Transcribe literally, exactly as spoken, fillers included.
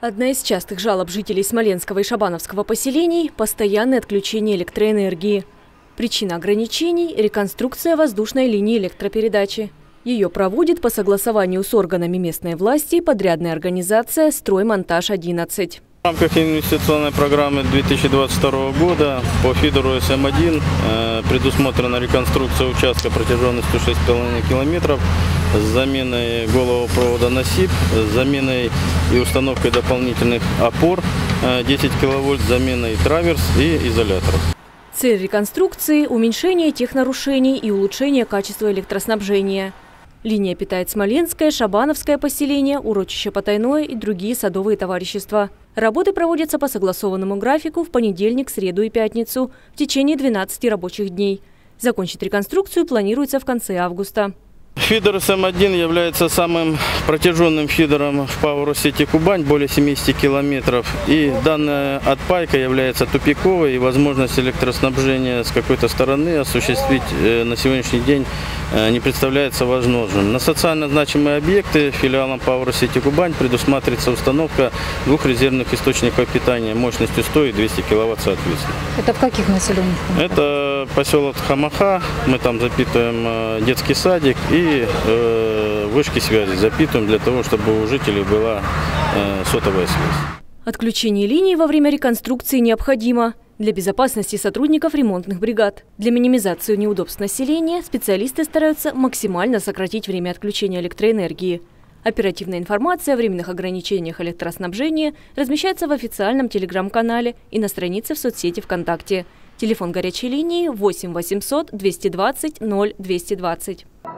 Одна из частых жалоб жителей Смоленского и Шабановского поселений – постоянное отключение электроэнергии. Причина ограничений – реконструкция воздушной линии электропередачи. Ее проводит по согласованию с органами местной власти подрядная организация «Строймонтаж-одиннадцать». В рамках инвестиционной программы две тысячи двадцать второго года по фидеру эс эм один э, предусмотрена реконструкция участка протяженностью шесть с половиной километров с заменой голового провода на СИП, с заменой и установкой дополнительных опор э, десять киловольт, с заменой траверс и изоляторов. Цель реконструкции – уменьшение технарушений и улучшение качества электроснабжения. Линия питает Смоленское, Шабановское поселение, урочище Потайное и другие садовые товарищества. Работы проводятся по согласованному графику в понедельник, среду и пятницу в течение двенадцати рабочих дней. Закончить реконструкцию планируется в конце августа. Фидер эс эм один является самым протяженным фидером в Пауэрсети Кубань, более семидесяти километров. И данная отпайка является тупиковой, и возможность электроснабжения с какой-то стороны осуществить на сегодняшний день не представляется возможным. На социально значимые объекты филиалом Пауэрсети Кубань предусматривается установка двух резервных источников питания мощностью сто и двести киловатт соответственно. Это в каких населенных пунктах? Это поселок Хамаха, мы там запитываем детский садик и И э, вышки связи запитываем для того, чтобы у жителей была э, сотовая связь. Отключение линий во время реконструкции необходимо для безопасности сотрудников ремонтных бригад. Для минимизации неудобств населения специалисты стараются максимально сократить время отключения электроэнергии. Оперативная информация о временных ограничениях электроснабжения размещается в официальном телеграм-канале и на странице в соцсети ВКонтакте. Телефон горячей линии восемь восемьсот двести двадцать ноль двести двадцать.